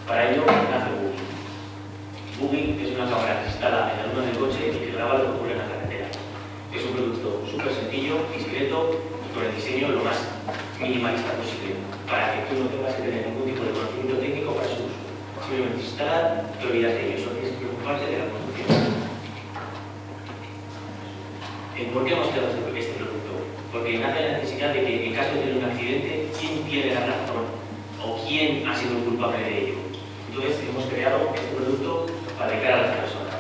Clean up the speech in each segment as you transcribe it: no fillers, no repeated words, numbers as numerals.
Para ello nace Boogie. Boogie es una cámara que se instala en la luna del coche y que graba lo que ocurre en la carretera. Es un producto súper sencillo, discreto y con el diseño lo más minimalista posible, para que tú no tengas que tener ningún tipo de conocimiento técnico para su uso. Simplemente instalar, te olvidas de ello, solo tienes que preocuparte de la construcción. ¿Por qué hemos creado este producto? Porque nace la necesidad de que en caso de tener un accidente, ¿quién tiene la razón? ¿O quién ha sido el culpable de ello? Entonces hemos creado este producto para de cara a las personas.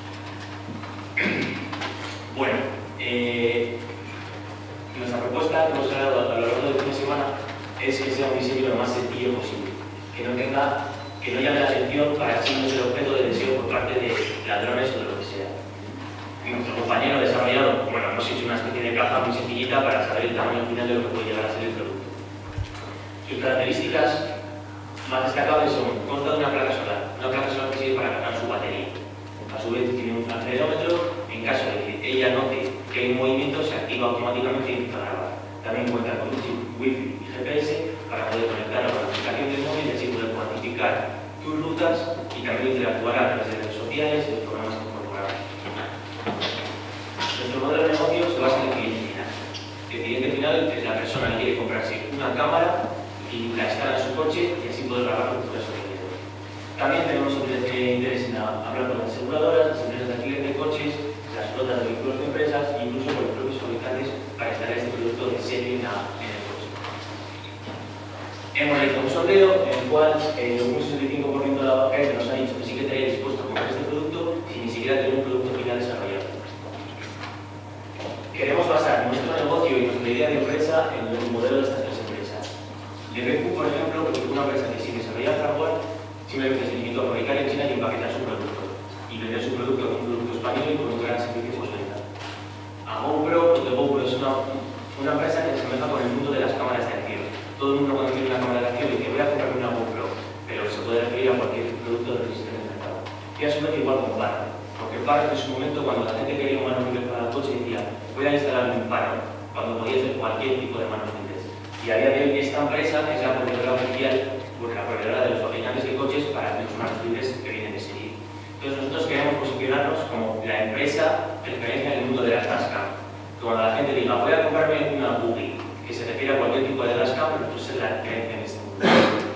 Bueno, nuestra propuesta que hemos creado a lo largo del fin de semana es que sea un diseño lo más sencillo posible, que no llame la atención para así no ser objeto de deseo por parte de ladrones o de lo que sea. Nuestro compañero ha desarrollado, bueno, hemos hecho una especie de caja muy sencillita para saber el tamaño final de lo que puede llegar a ser el producto. Sus características más destacables son: consta de una placa solar que sirve para cargar su batería. A su vez tiene un acelerómetro, en caso de que ella note que hay un movimiento se activa automáticamente y empieza a grabar. También cuenta con un chip Wi-Fi y GPS para poder conectarlo con la aplicación del móvil y así poder cuantificar tus rutas y también interactuar a través de redes sociales y los programas que incorporamos. Nuestro modelo de negocio se basa en el cliente final. El cliente final es la persona que quiere comprarse una cámara y la instala en su coche y así poder grabar con su video. También tenemos interés en hablar con las aseguradoras, las empresas de alquiler de coches, las flotas de vehículos de empresas e incluso con los propios fabricantes para instalar este producto de serie en el coche. Hemos realizado un sondeo en el cual un 65% de la gente nos ha dicho que sí que estaría dispuesto a comprar este producto sin ni siquiera tener un producto final desarrollado. Queremos basar nuestro negocio y nuestra idea de empresa en el modelo de estas tres empresas. Lebeku, por ejemplo, es una empresa que sin desarrollar hardware simplemente se limitó a fabricar en China y empaquetar su producto y vender su producto como un producto español y con un gran servicio postventa. A GoPro, porque GoPro es una empresa que se asemeja con el mundo de las cámaras de acción. Todo el mundo cuando tiene una cámara de acción dice voy a comprarme una GoPro, pero se puede referir a cualquier producto que existe en el mercado. Y a su vez igual como Parrot, porque Parrot en su momento cuando la gente quería un manos libres para el coche decía voy a instalarme un Parrot, cuando podía hacer cualquier tipo de manos libres. Y a día de hoy esta empresa es la proveedora oficial, porque la proveedora de los fabricantes de coches para los manos libres que vienen de serie. Entonces nosotros queremos posicionarnos como la empresa referencia en el mundo de las dashcam. Cuando la gente diga voy a comprarme una Boogie, que se refiere a cualquier tipo de dashcam, pero entonces es la referencia en este mundo.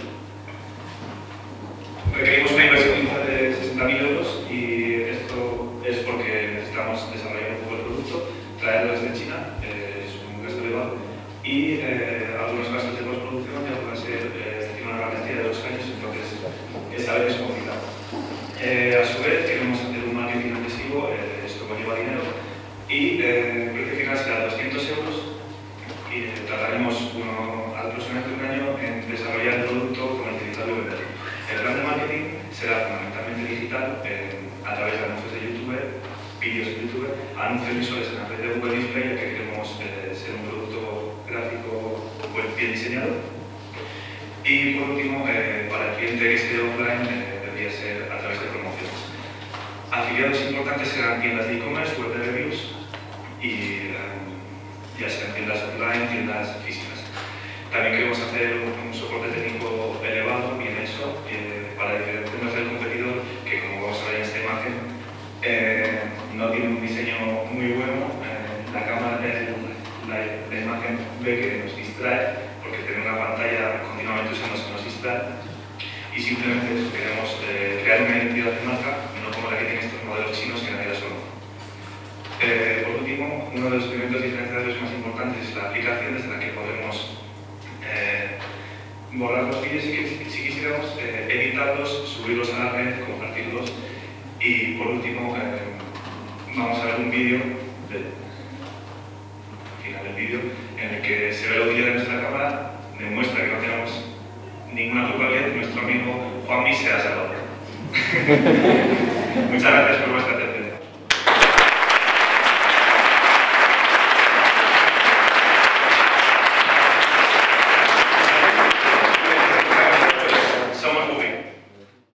Requerimos una inversión inicial de 60.000 euros y esto es porque necesitamos desarrollar un poco el producto, traerlo desde China, es un gasto elevado, y algunos gastos de postproducción ya pueden ser, tiene una garantía de 2 años, entonces esa vez es complicado. A su vez queremos hacer un marketing agresivo, esto conlleva dinero, y el precio final será 200 euros y tardaremos aproximadamente un año en desarrollar el producto, comercializarlo y venderlo. El plan de marketing será fundamentalmente digital a través de anuncios de YouTube, vídeos de YouTube, anuncios visuales en la red de Google Display, ya que queremos ser un producto gráfico bien diseñado. Y por último, para el cliente que esté offline, debería ser a través de promociones. Afiliados importantes serán tiendas de e-commerce, web de reviews y ya sean tiendas online, tiendas físicas. También queremos hacer un soporte técnico elevado, bien hecho, para diferenciarnos del competidor que, como vamos a ver en esta imagen, no tiene un diseño muy bueno. La cámara de la imagen ve que nos distrae porque tiene una pantalla continuamente usando que nos distrae y simplemente eso, queremos crear una identidad de marca, no como la que tienen estos modelos chinos que nadie las conoce. Por último, uno de los elementos diferenciadores más importantes es la aplicación desde la que podemos borrar los vídeos si quisiéramos, editarlos, subirlos a la red, compartirlos y por último vamos a ver un vídeo al final del vídeo en el que se ve la utilidad de nuestra cámara, demuestra que no tenemos ninguna culpabilidad, nuestro amigo Juanmi se ha salvado. Muchas gracias por vuestra atención.